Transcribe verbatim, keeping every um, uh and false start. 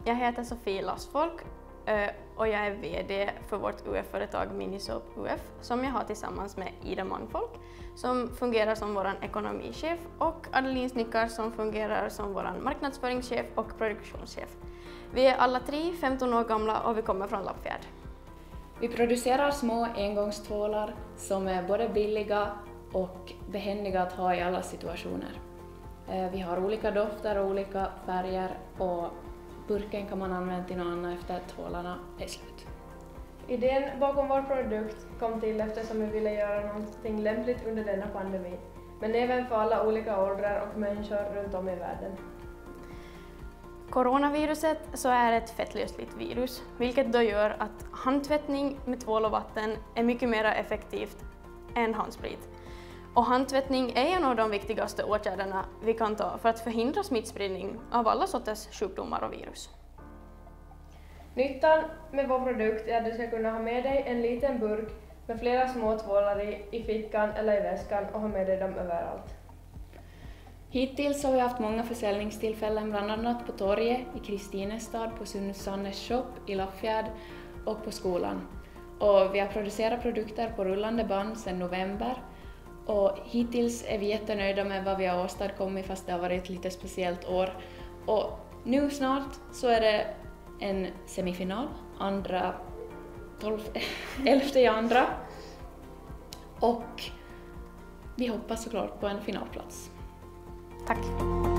Jag heter Sofie Lassfolk och jag är V D för vårt U F-företag Minisoap U F som jag har tillsammans med Ida Mangfolk som fungerar som vår ekonomichef och Adeline Snickar som fungerar som vår marknadsföringschef och produktionschef. Vi är alla tre femton år gamla och vi kommer från Lappfjärd. Vi producerar små engångstvålar som är både billiga och behändiga att ha i alla situationer. Vi har olika dofter och olika färger och burken kan man använda till något annat efter att tvålarna är slut. Idén bakom vår produkt kom till eftersom vi ville göra någonting lämpligt under denna pandemi, men även för alla olika åldrar och människor runt om i världen. Coronaviruset så är ett fettlösligt virus, vilket då gör att handtvättning med tvål och vatten är mycket mer effektivt än handsprit. Och handtvättning är en av de viktigaste åtgärderna vi kan ta för att förhindra smittspridning av alla sorters sjukdomar och virus. Nyttan med vår produkt är att du ska kunna ha med dig en liten burk med flera små tvålar i, i fickan eller i väskan och ha med dig dem överallt. Hittills har vi haft många försäljningstillfällen, bland annat på torget i Kristinestad, på Sundsannäs shop i Lappfjärd och på skolan. Och vi har producerat produkter på rullande band sedan november. Och hittills är vi jättenöjda med vad vi har åstadkommit fast det har varit ett lite speciellt år. Och nu snart så är det en semifinal, andra, tolfte, elfte i andra. Och vi hoppas såklart på en finalplats. Tack!